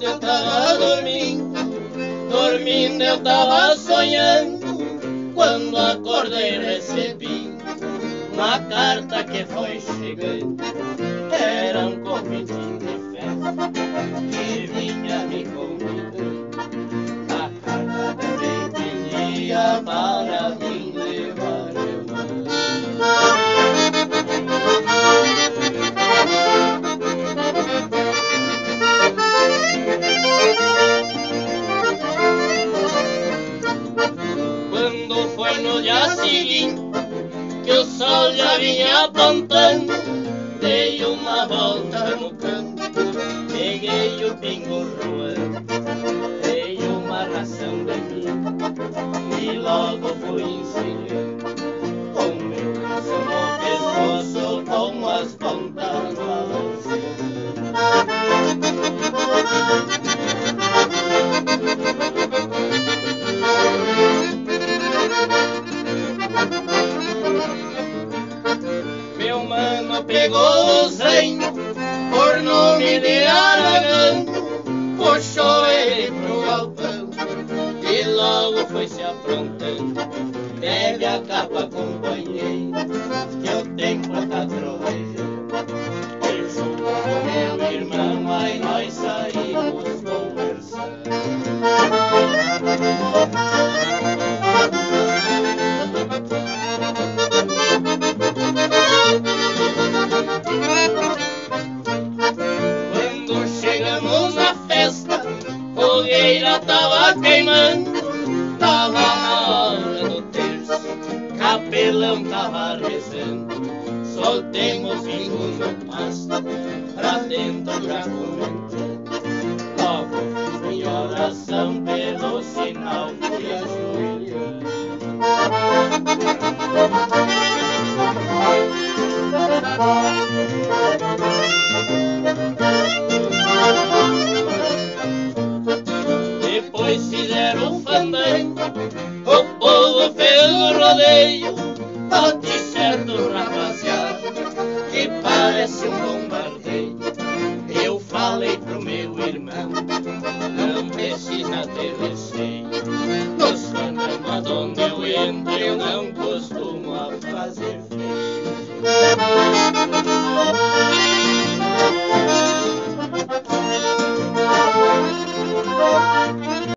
eu tava dormindo eu tava sonhando. Quando acordei recebi uma carta que foi chegando. Era um convitinho de festa que vinha me convidando. A carta também pedia para mim levar Quando foi no dia seguinte que o sol já vinha apontando, dei uma volta no campo, peguei o pingo roando, dei uma ração de milho e logo fui ensinando o meu coração no pescoço com as pontas balançando. Meu mano pegou o zenho, por nome de Aragão, puxou ele pro galpão e logo foi se aprontando. Pegue a capa, companheiro, que o tempo tá trovejando. E junto com meu irmão, aí nós saímos conversando. Quando chegamos na festa, fogueira tava queimando. Tava na hora do terço, capelão tava rezando. Soltemos vingos no pasto, pra dentro já comentando. Logo fiz minha oração, pelo sinal fui ajoelhando. Depois fizeram um fandango, o povo fez o rodeio. Bate certo, rapaziada, que parece um bombardeio. Eu falei pro meu irmão, não precisa ter receio. Nos fandangos onde eu entro, eu não costumo a fazer